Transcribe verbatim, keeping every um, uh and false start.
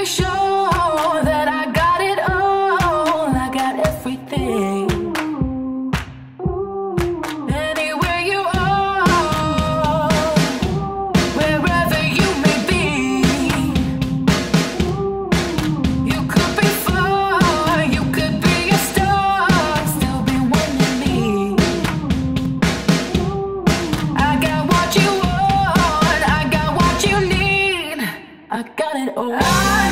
be sure that I got it all. I got everything. Anywhere you are, wherever you may be, you could be far, you could be a star, still be one of me. I got what you want, I got what you need, I got it all.